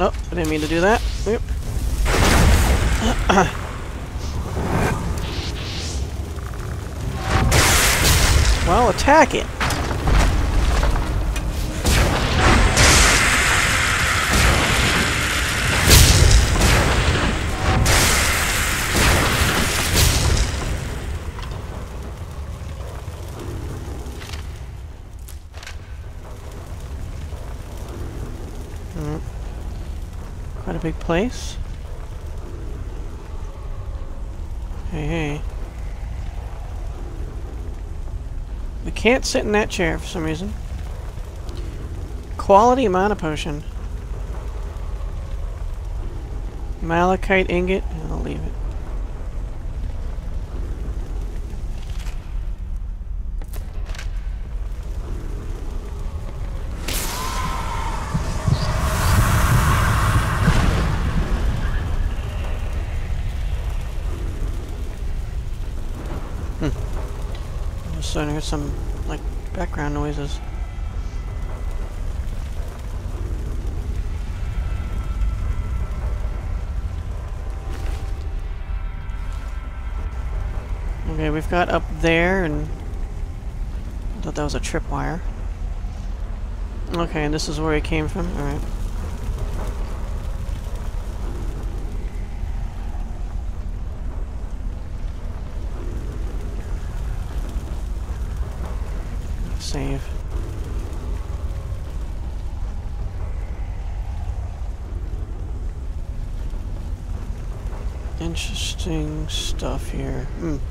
Oh, I didn't mean to do that. Yep. Well, attack it. Quite a big place. Hey, hey. We can't sit in that chair for some reason. Quality mana potion. Malachite ingot. I'll leave it. So I heard some, like, background noises. Okay, we've got up there, and I thought that was a tripwire. Okay, and this is where it came from? Alright. Save. Interesting stuff here.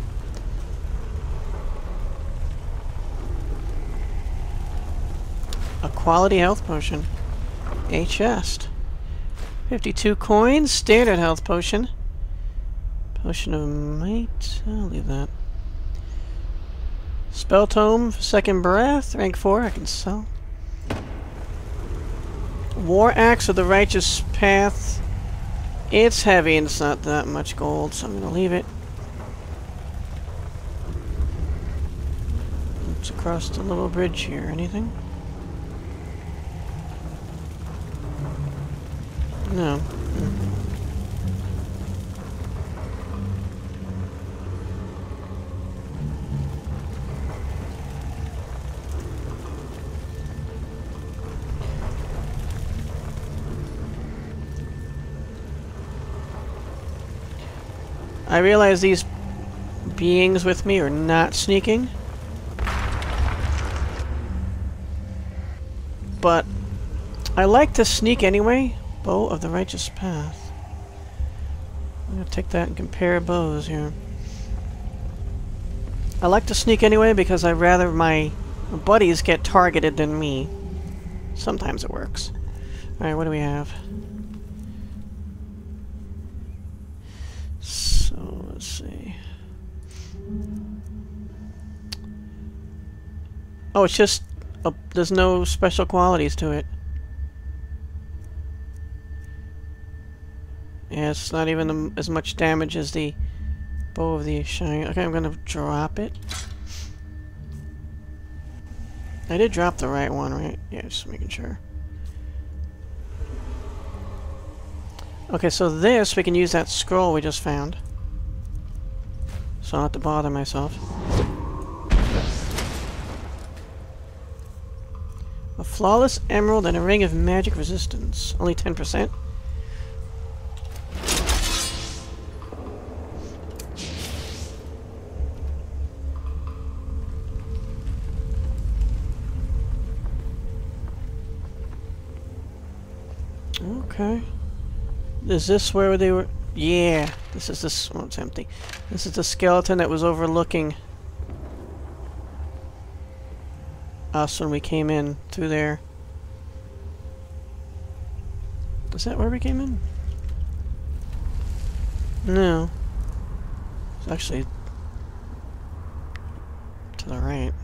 A quality health potion. A chest. 52 coins. Standard health potion. Potion of might. I'll leave that. Spell tome for second breath, rank 4, I can sell. War axe of the righteous path. It's heavy and it's not that much gold, so I'm gonna leave it. It's across the little bridge here. Anything? No. I realize these beings with me are not sneaking. But I like to sneak anyway. Bow of the righteous path. I'm gonna take that and compare bows here. I like to sneak anyway because I'd rather my buddies get targeted than me. Sometimes it works. Alright, what do we have? So, let's see. Oh, it's just... there's no special qualities to it. Yeah, it's not even as much damage as the bow of the shine. Okay, I'm gonna drop it. I did drop the right one, right? Yeah, just making sure. Okay, so this, we can use that scroll we just found. So I don't have to bother myself. A flawless emerald and a ring of magic resistance. Only 10%. Okay. Is this where they were? Yeah. This is this. Oh, it's empty. This is the skeleton that was overlooking us when we came in through there. Is that where we came in? No. It's actually to the right.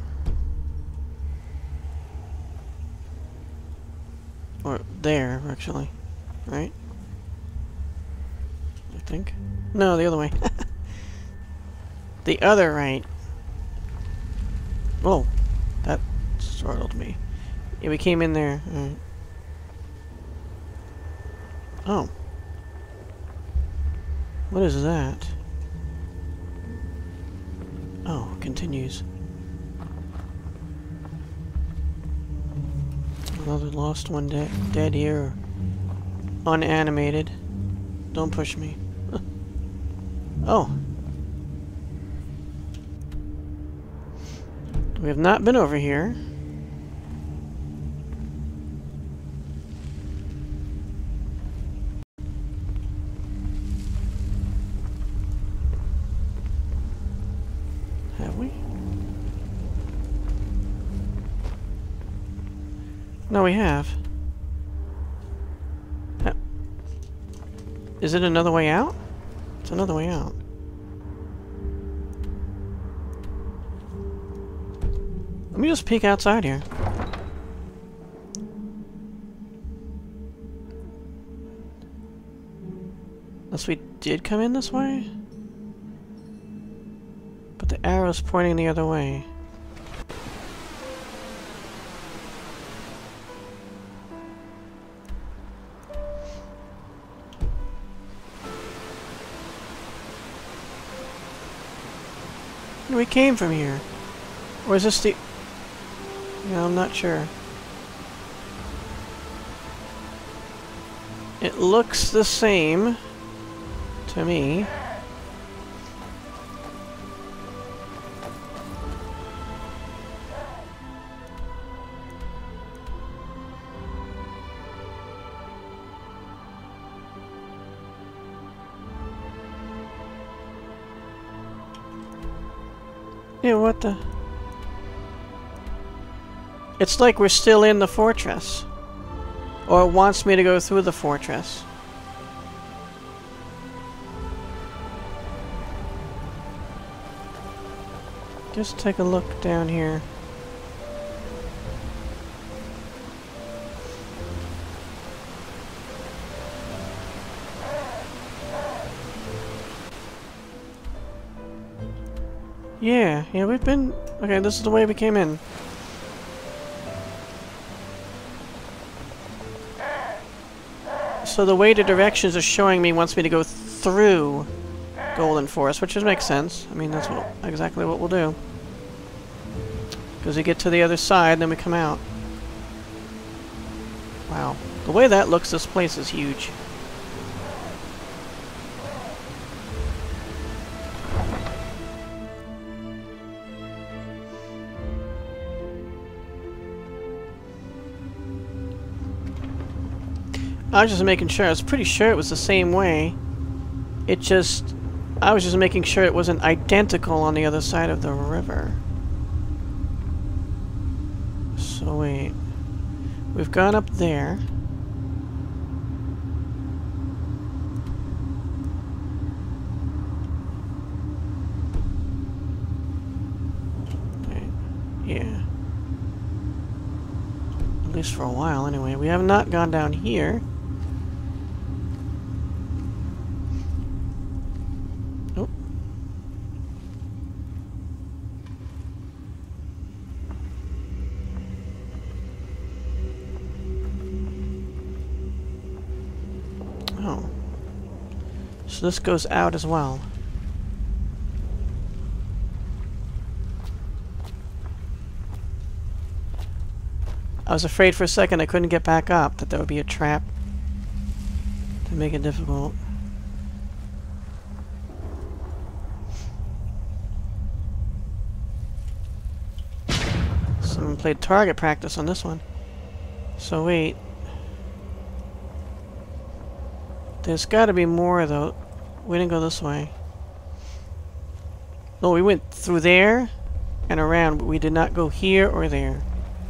Or there, actually. Right? I think. No, the other way. The other right. Whoa. That startled me. Yeah, we came in there. Right. Oh. What is that? Oh, continues. Another lost one dead here. Unanimated. Don't push me. Oh. We have not been over here. Have we? No, we have. Is it another way out? It's another way out. Let me just peek outside here. Unless we did come in this way? But the arrow's pointing the other way. We came from here. Or is this the... Yeah, I'm not sure. It looks the same to me. Yeah, what the... It's like we're still in the fortress. Or it wants me to go through the fortress. Just take a look down here. Yeah, we've been... Okay, this is the way we came in. So the way the directions are showing me wants me to go through Golden Forest, which just makes sense. I mean, that's exactly what we'll do. Because we get to the other side, then we come out. Wow. The way that looks, this place is huge. I was just making sure. I was pretty sure it was the same way. It just... I was just making sure it wasn't identical on the other side of the river. So wait. We've gone up there. Wait. Yeah. At least for a while, anyway. We have not gone down here. So this goes out as well. I was afraid for a second I couldn't get back up, that there would be a trap to make it difficult. Someone played target practice on this one. So wait. There's got to be more though. We didn't go this way. No, we went through there and around, but we did not go here or there.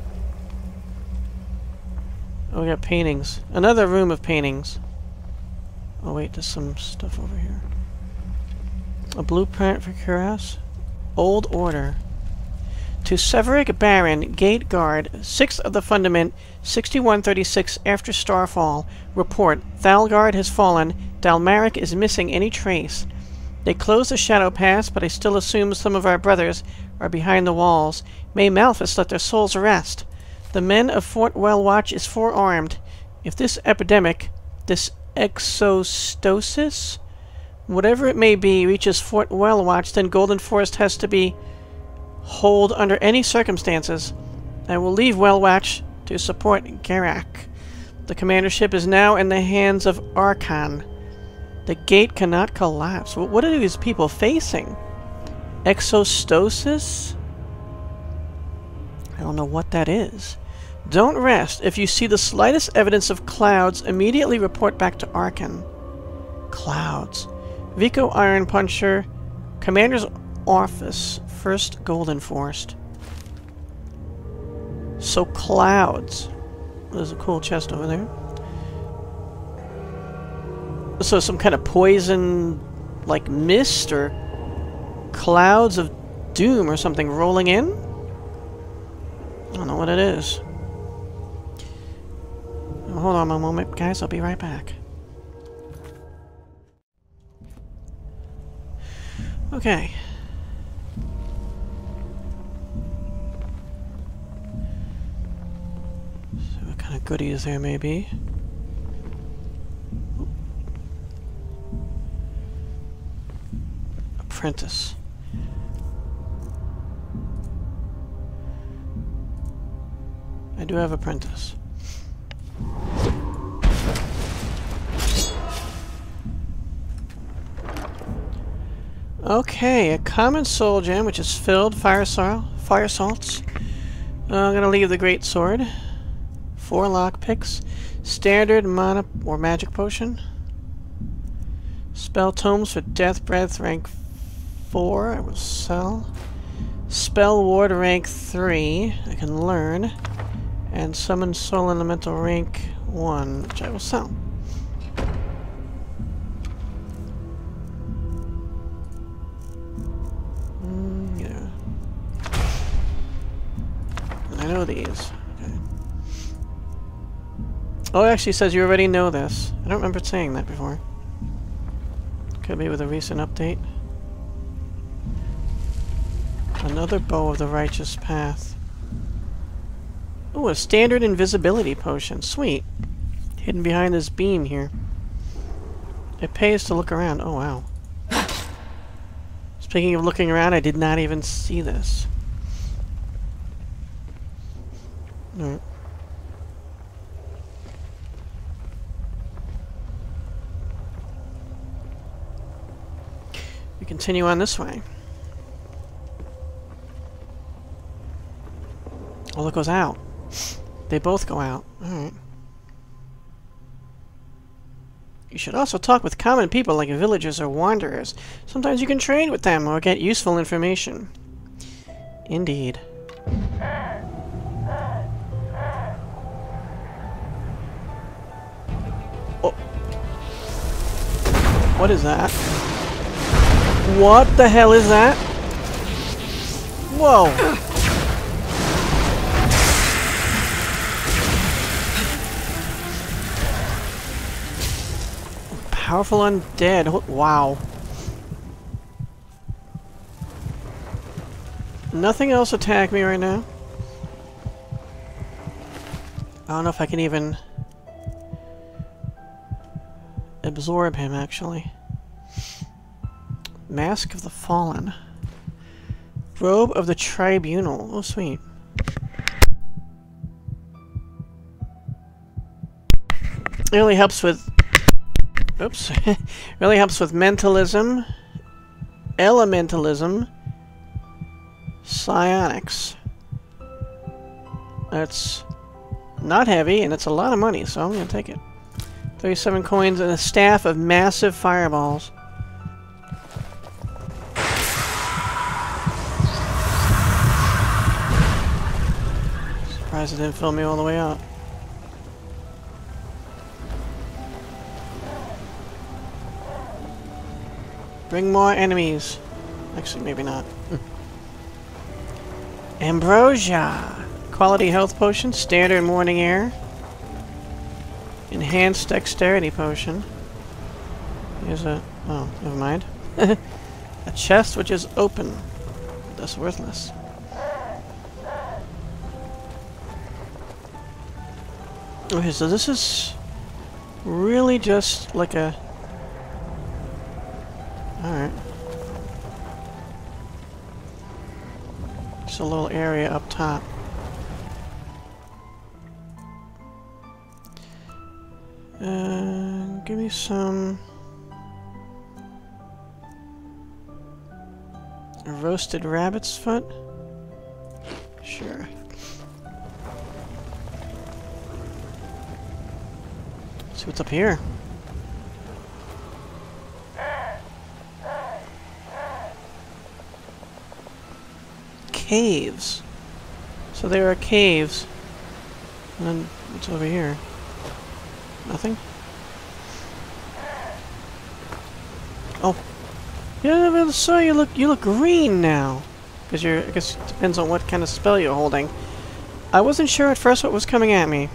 Oh, we got paintings. Another room of paintings. Oh wait, there's some stuff over here. A blueprint for Cuirass. Old Order. To Severick Baron, Gate Guard, 6th of the Fundament, 6136 after Starfall. Report, Thalgard has fallen. Dalmaric is missing any trace. They closed the Shadow Pass, but I still assume some of our brothers are behind the walls. May Malphas let their souls rest. The men of Fort Wellwatch is forearmed. If this epidemic exostosis. Whatever it may be reaches Fort Wellwatch, then Golden Forest has to be hold under any circumstances. I will leave Wellwatch to support Garak. The commandership is now in the hands of Archon. The gate cannot collapse. What are these people facing? Exostosis? I don't know what that is. Don't rest. If you see the slightest evidence of clouds, immediately report back to Archon. Clouds. Vico Iron Puncher, Commander's Office, 1st Golden Forest. So clouds. There's a cool chest over there. So some kind of poison, like mist or clouds of doom or something rolling in? I don't know what it is. Hold on a moment, guys. I'll be right back. Okay. So what kind of goodies there may be. Apprentice. I do have apprentice. Okay, a common soul gem, which is filled, fire salts. I'm gonna leave the great sword. 4 lockpicks. Standard mana or magic potion. Spell tomes for death breath rank 4. I will sell. Spell ward rank 3. I can learn. And summon soul elemental rank 1, which I will sell. I know these. Okay. Oh, it actually says you already know this. I don't remember saying that before. Could be with a recent update. Another Bow of the Righteous Path. Ooh, a standard invisibility potion. Sweet. Hidden behind this beam here. It pays to look around. Oh, wow. Speaking of looking around, I did not even see this. Alright. We continue on this way. Oh, it goes out. They both go out. Alright. You should also talk with common people like villagers or wanderers. Sometimes you can trade with them or get useful information. Indeed. Oh. What is that? What the hell is that? Whoa! Powerful undead. Wow. Nothing else attack me right now. I don't know if I can even absorb him, actually. Mask of the Fallen. Robe of the Tribunal. Oh, sweet. It really helps with... Oops. Really helps with mentalism, elementalism, psionics. That's not heavy, and it's a lot of money, so I'm going to take it. 37 coins and a staff of massive fireballs. Surprised it didn't fill me all the way up. Bring more enemies. Actually, maybe not. Ambrosia! Quality health potion, standard morning air. Enhanced dexterity potion. Here's a... oh, never mind. A chest which is open. That's worthless. Okay, so this is... really just like a... Alright. Just a little area up top. Give me some... roasted rabbit's foot? Sure. See what's up here. Caves. So there are caves. And then what's over here? Nothing? Oh. Yeah, I saw you look green now. Because you're, I guess it depends on what kind of spell you're holding. I wasn't sure at first what was coming at me.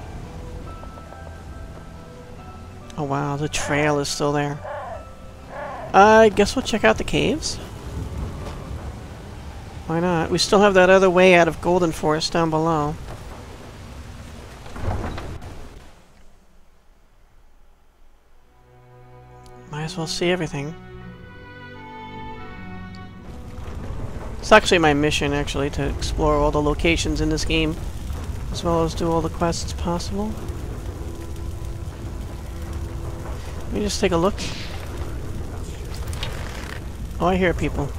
Oh wow, the trail is still there. I guess we'll check out the caves. Why not? We still have that other way out of Golden Forest down below. Might as well see everything. It's actually my mission, actually, to explore all the locations in this game, as well as do all the quests possible. Let me just take a look. Oh, I hear people.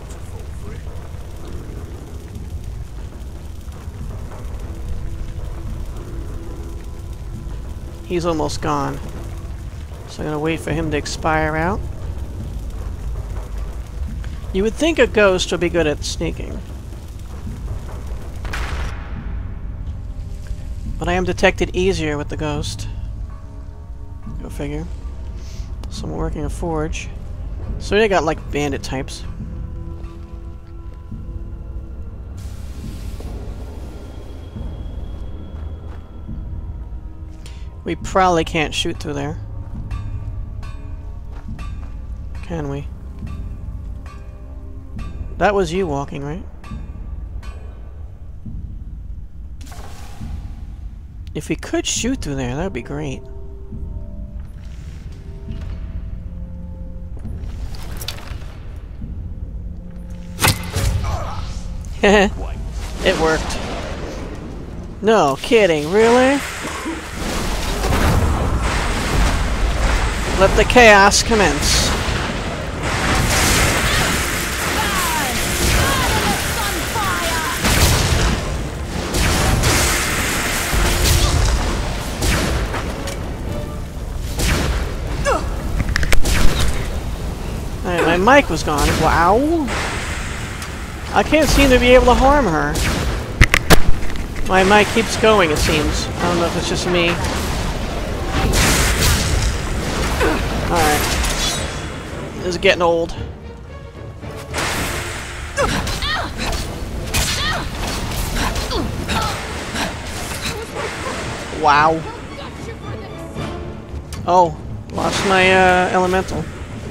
He's almost gone. So I'm gonna wait for him to expire out. You would think a ghost would be good at sneaking. But I am detected easier with the ghost. Go figure. Someone working a forge. So they got like bandit types. We probably can't shoot through there. Can we? That was you walking, right? If we could shoot through there, that would be great. It worked. No kidding, really? Let the chaos commence. My mic was gone. Wow. I can't seem to be able to harm her. My mic keeps going, it seems. I don't know if it's just me. Alright. This is getting old. Wow. Oh, lost my elemental.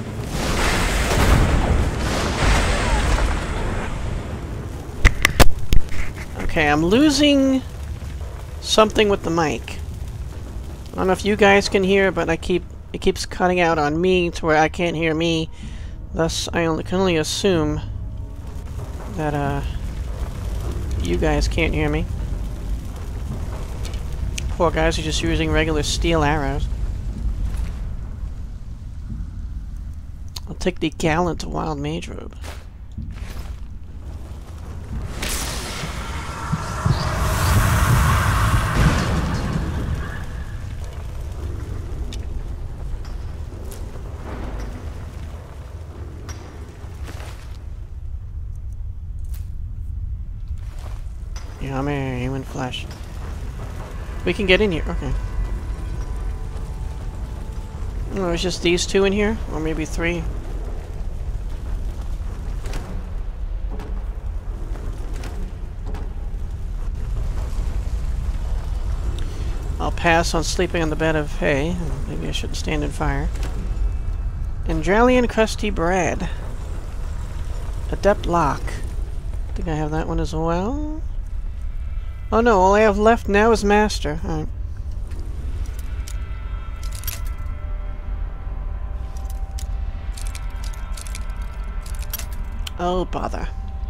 Okay, I'm losing something with the mic. I don't know if you guys can hear, but it keeps cutting out on me to where I can't hear me. Thus, I can only assume that you guys can't hear me. Poor guys are just using regular steel arrows. I'll take the gallant wild mage robe. Yeah, I'm a human flesh. We can get in here. Okay. Oh, it's just these two in here? Or maybe three? I'll pass on sleeping on the bed of hay. Maybe I shouldn't stand in fire. Andralian crusty bread. Adept lock. I think I have that one as well. Oh no, all I have left now is master. Alright. Oh, bother.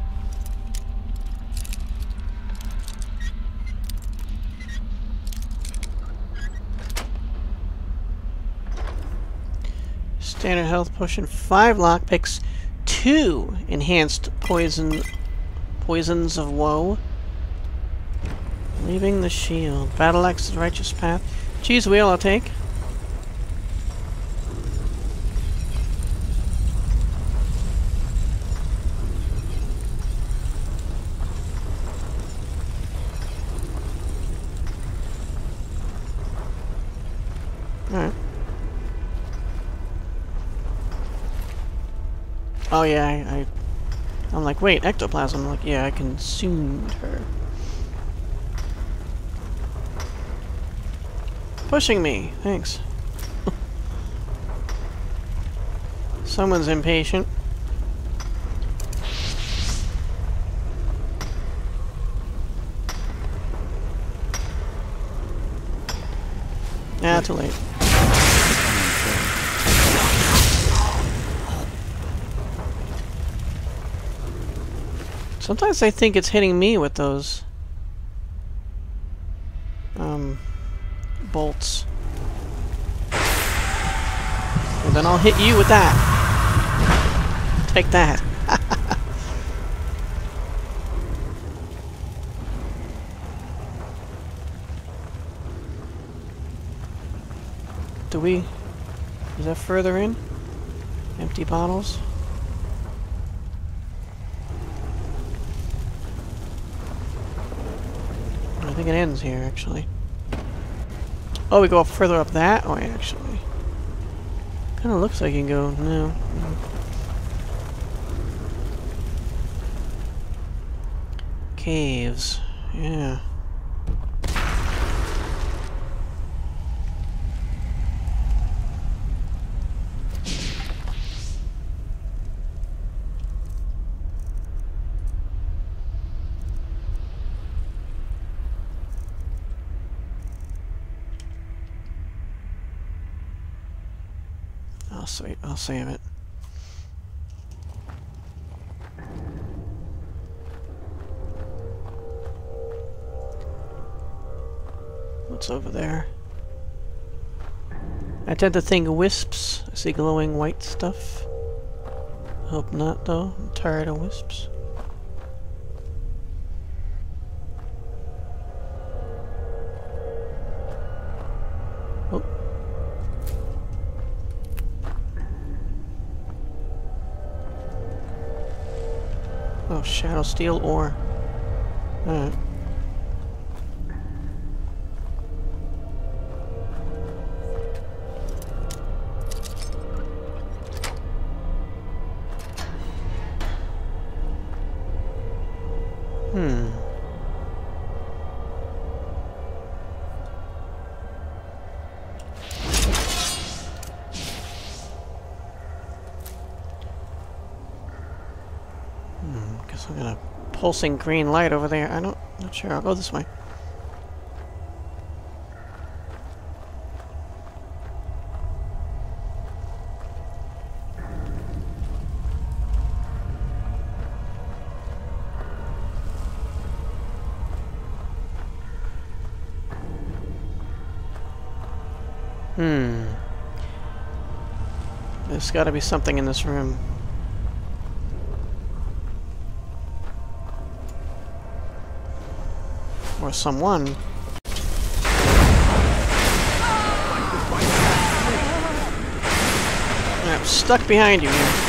Standard health potion, 5 lockpicks, 2 enhanced poisons of woe. Leaving the shield. Battle axe, righteous path. Cheese wheel, I'll take. Alright. Oh yeah, I'm like, wait, ectoplasm. I'm like, yeah, I consumed her. Pushing me, thanks. Someone's impatient. Nah, too late. Sometimes I think it's hitting me with those bolts. And then I'll hit you with that. Take that. Is that further in? Empty bottles? I think it ends here, actually. Oh, we go up further up that way, actually. Kind of looks like you can go... No. Caves. Yeah. Sweet, I'll save it. What's over there? I tend to think wisps. I see glowing white stuff. Hope not, though. I'm tired of wisps. Oh. Oh, shadow steel ore. Alright. Guess I'm gonna pulsing green light over there. Not sure. I'll go this way. There's gotta be something in this room. Or someone. I'm stuck behind you here.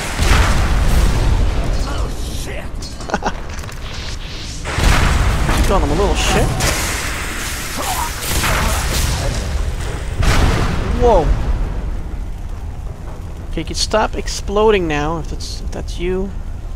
Oh shit! You call them a little shit? Whoa! Okay, you can stop exploding now if that's you.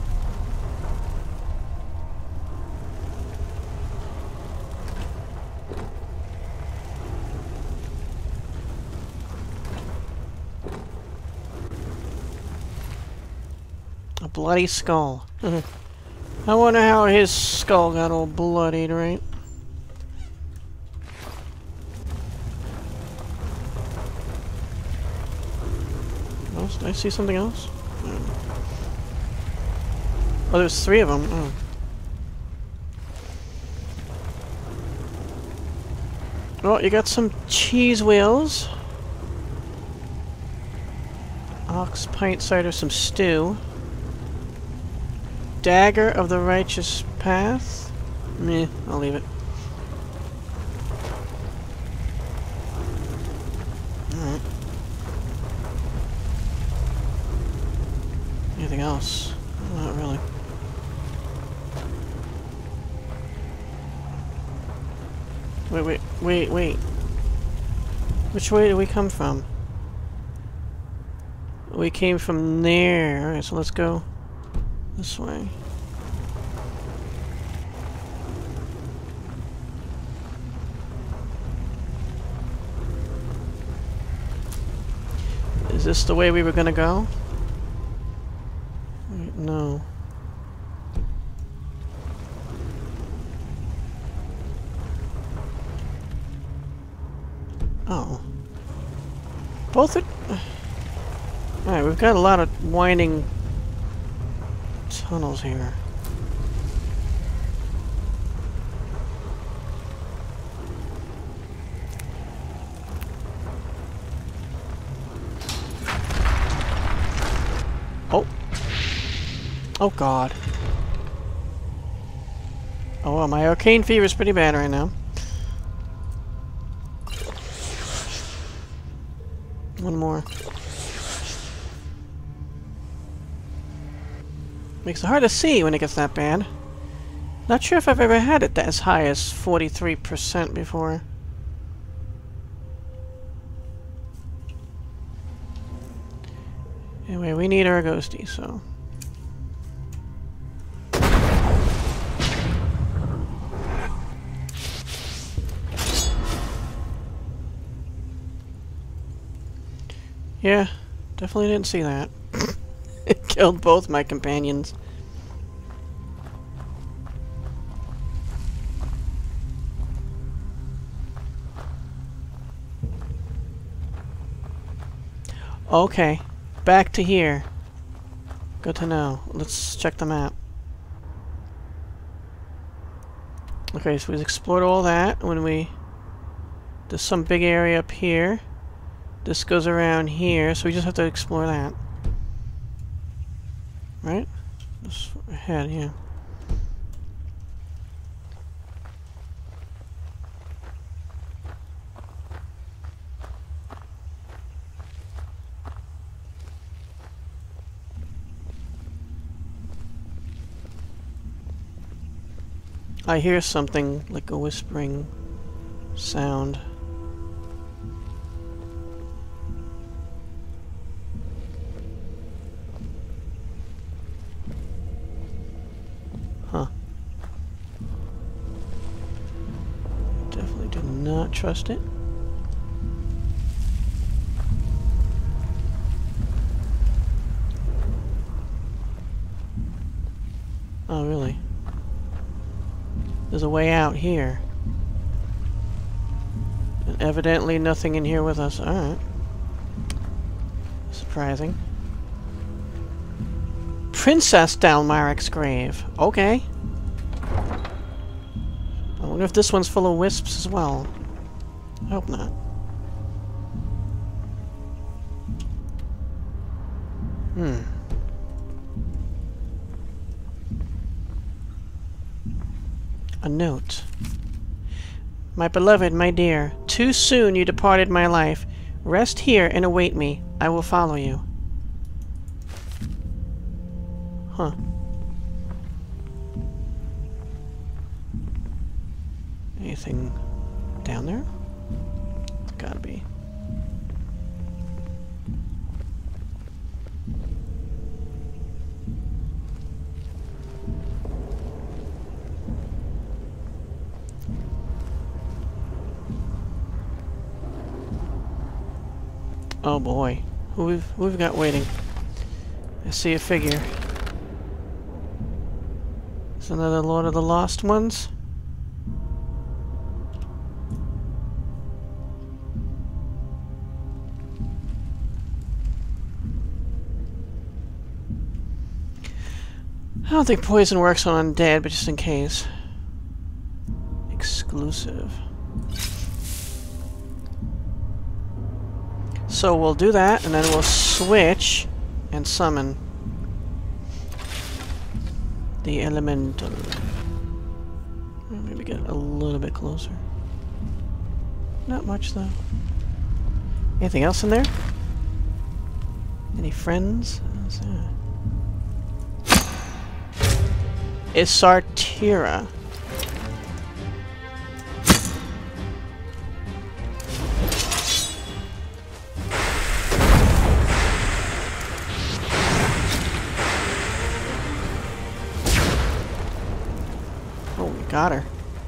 A bloody skull. I wonder how his skull got all bloodied, right? Did I see something else? Oh, there's 3 of them. Oh. Oh, you got some cheese wheels. Ox pint cider, some stew. Dagger of the righteous path. Meh, I'll leave it. Alright. Anything else? Not really. Wait. Which way did we come from? We came from there. Alright, so let's go this way. Is this the way we were gonna go? Wait, no. Oh. Both are... Alright, we've got a lot of winding tunnels here. Oh. Oh god. Oh well, my arcane fever is pretty bad right now. One more. Makes it hard to see when it gets that bad. Not sure if I've ever had it that as high as 43% before. Anyway, we need our ghosty, so... Yeah, definitely didn't see that. It killed both my companions. Okay, back to here. Good to know. Let's check the map. Okay, so we've explored all that. There's some big area up here. This goes around here, so we just have to explore that. Right? Just ahead, yeah. I hear something like a whispering sound. Huh. Definitely do not trust it. Oh, really? There's a way out here. And evidently nothing in here with us. Alright. Surprising. Princess Dalmaric's grave. Okay. I wonder if this one's full of wisps as well. I hope not. A note. My beloved, my dear, too soon you departed my life. Rest here and await me. I will follow you. Huh. Anything down there? It's gotta be. Oh boy. Who we've got waiting? I see a figure. It's another Lord of the Lost Ones. I don't think poison works on undead, but just in case. Exclusive. So we'll do that, and then we'll switch and summon the elemental. Maybe get a little bit closer. Not much, though. Anything else in there? Any friends? Isartira. Oh, we got her.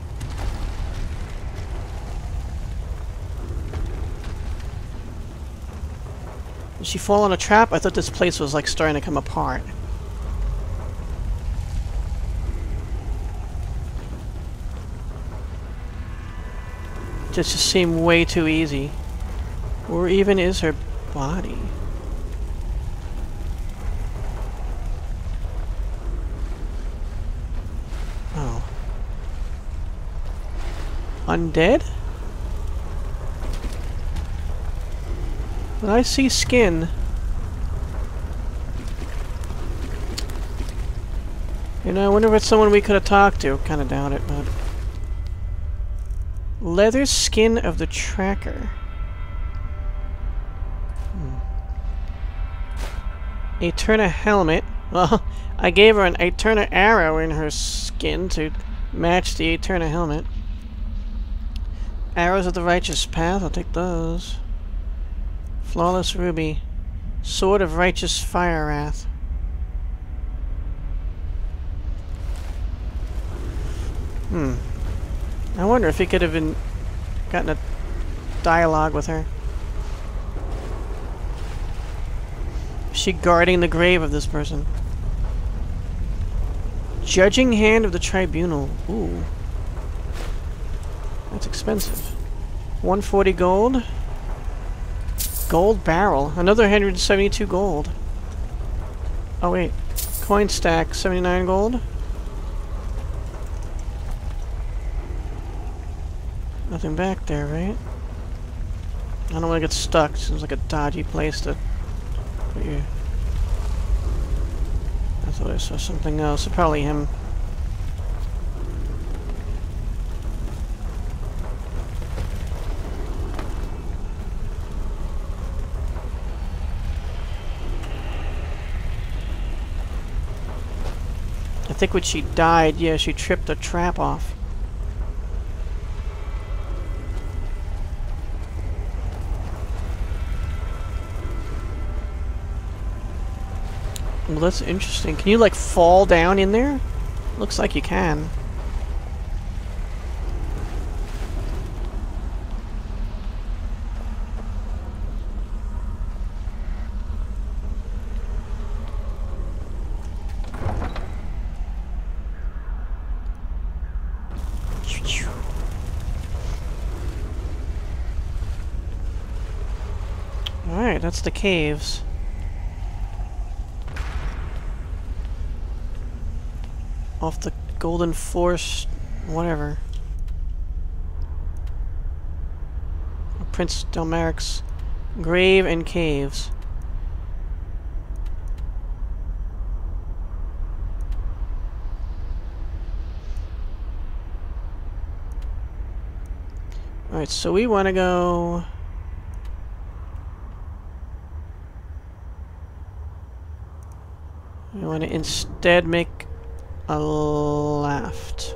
Did she fall in a trap? I thought this place was like starting to come apart. Just seemed way too easy. Where even is her body? Oh. Undead? But I see skin. You know, I wonder if it's someone we could have talked to. Kinda doubt it, but... Leather skin of the tracker. Eterna helmet. Well, I gave her an Eterna arrow in her skin to match the Eterna helmet. Arrows of the righteous path. I'll take those. Flawless ruby. Sword of righteous fire wrath. I wonder if he could have gotten a dialogue with her. Is she guarding the grave of this person? Judging hand of the tribunal. Ooh. That's expensive. 140 gold. Gold barrel. Another 172 gold. Oh wait. Coin stack. 79 gold. Nothing back there, right? I don't want to get stuck. Seems like a dodgy place to put you. I thought I saw something else. Probably him. I think when she died, yeah, she tripped a trap off. Well, that's interesting. Can you, like, fall down in there? Looks like you can. Alright, that's the caves. Off the Golden Forest, whatever. Prince Delmaric's grave and caves. Alright, so we want to go... We want to instead make a left.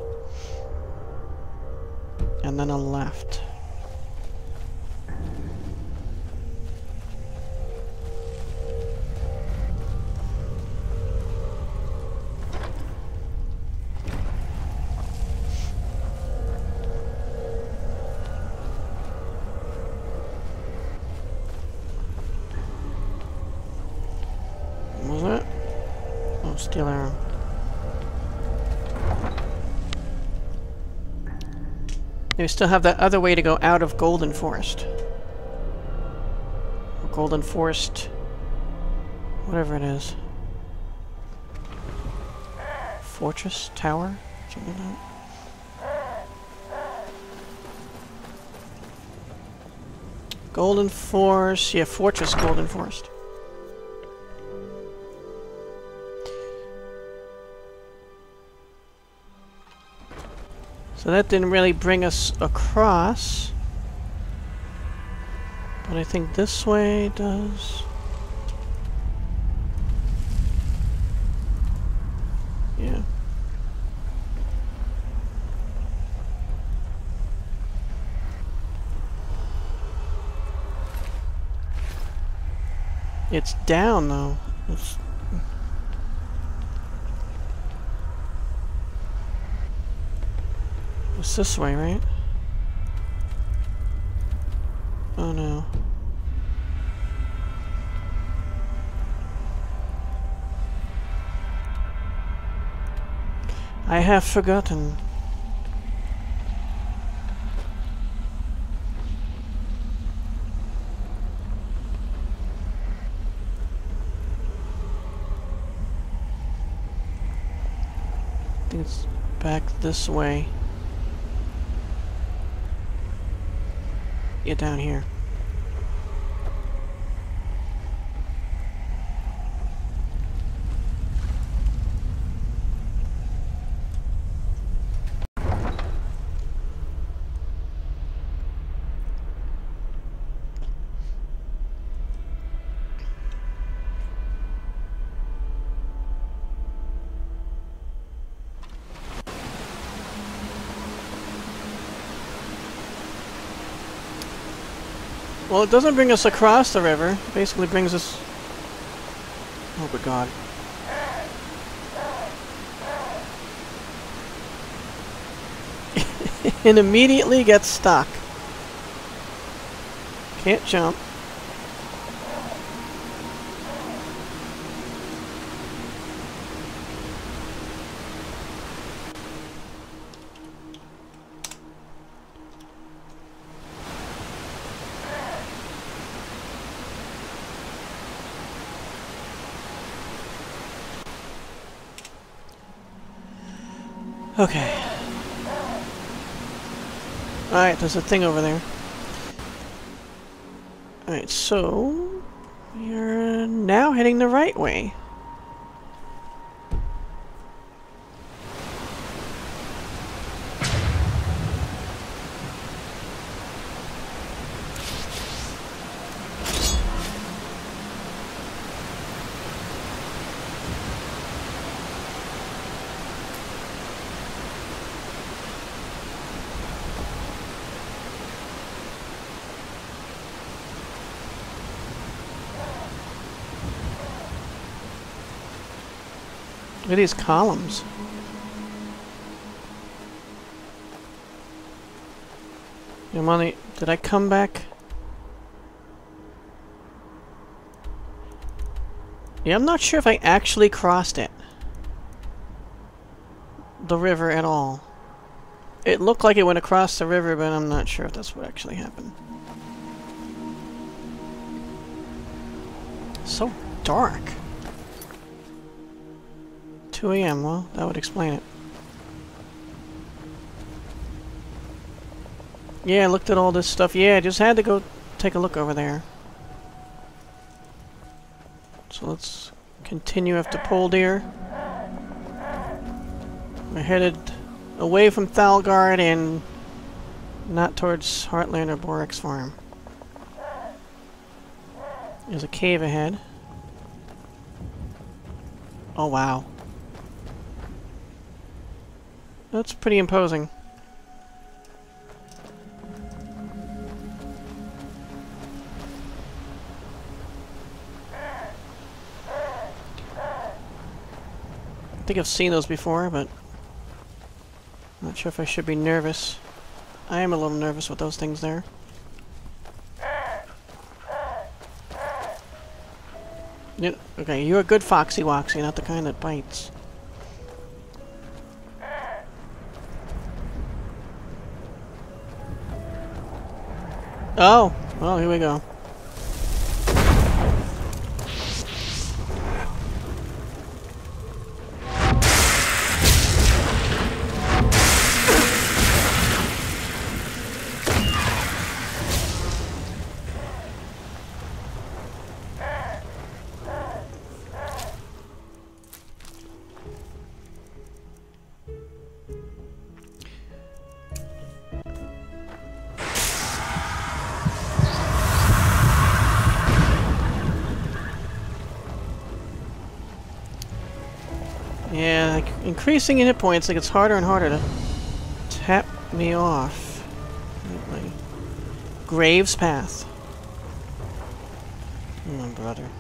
And then a left. What was that? Oh, steel arrow. We still have that other way to go out of Golden Forest. Or Golden Forest... whatever it is. Fortress? Tower? Something like that. Golden Forest. Yeah, Fortress Golden Forest. So that didn't really bring us across. But I think this way does. Yeah. It's down though. It's this way, right? Oh no. I have forgotten. I think it's back this way. Yeah, down here. Well, it doesn't bring us across the river. It basically brings us... Oh my god. And immediately gets stuck. Can't jump. Okay. Alright, there's a thing over there. Alright, so... we're now heading the right way. Look at these columns. Yamani, did I come back? Yeah, I'm not sure if I actually crossed it. The river at all. It looked like it went across the river, but I'm not sure if that's what actually happened. So dark. 2 AM, well, that would explain it. Yeah, I looked at all this stuff. Yeah, I just had to go take a look over there. So let's continue after Poldir. We're headed away from Thalgard and not towards Heartland or Borik's farm. There's a cave ahead. Oh wow. That's pretty imposing. I think I've seen those before, but I'm not sure if I should be nervous. I am a little nervous with those things there. Yeah, okay, you're a good foxy woxy, not the kind that bites. Oh, well, here we go. Yeah, like, increasing in hit points, like it's harder and harder to tap me off. My Graves Path. Oh, brother.